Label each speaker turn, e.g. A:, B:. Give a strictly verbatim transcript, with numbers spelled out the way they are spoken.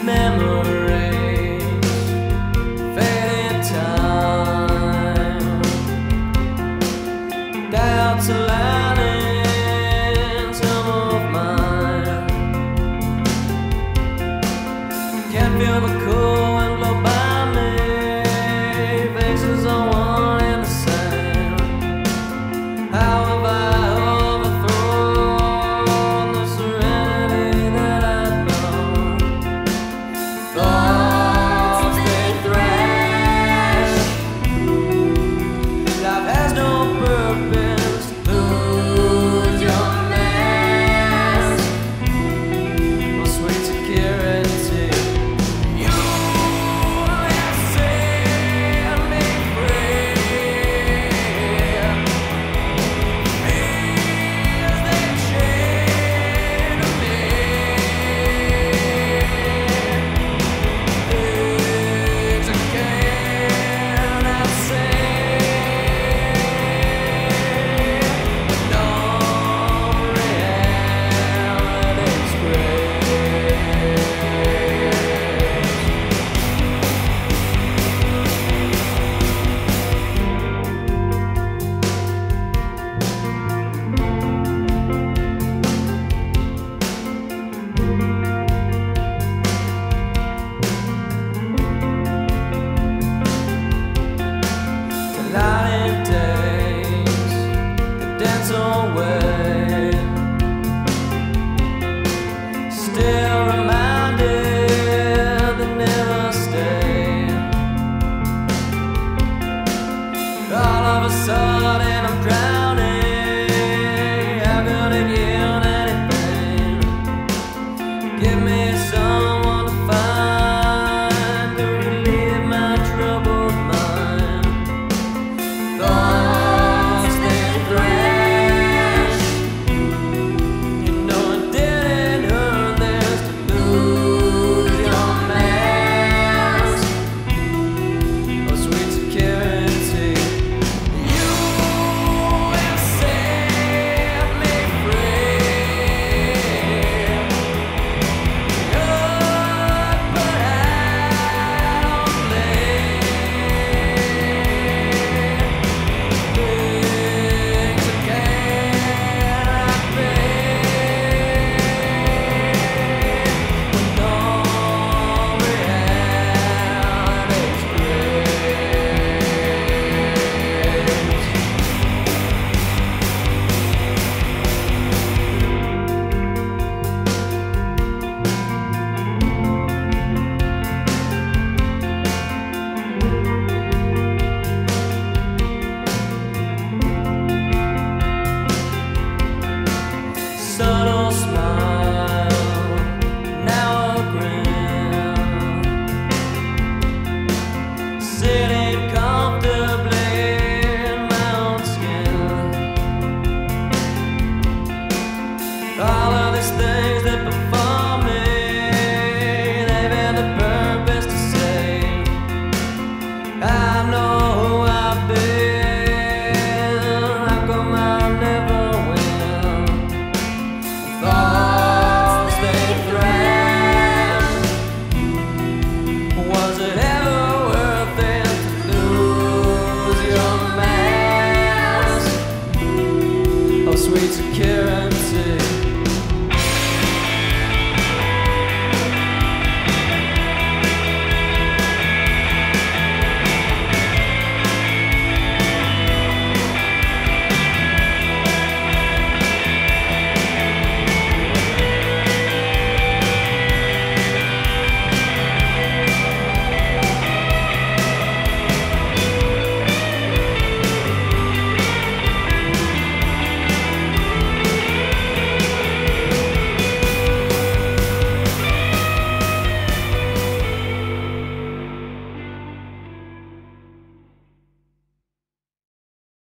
A: memories fade in time. Doubts aligning some of mine. Can't feel the cold wind blow by me. Faces are one and the same. How have I overthrown the serenity that I've known? Thoughts they thrash. Life has no purpose. Lose your mask. For sweet security. You have set me free. Fears they chain me. Things I cannot say. Numb reality's grace. The lying days that dance away, still reminded they never stay. All of a sudden I'm drowning. How could it yield anything? Give me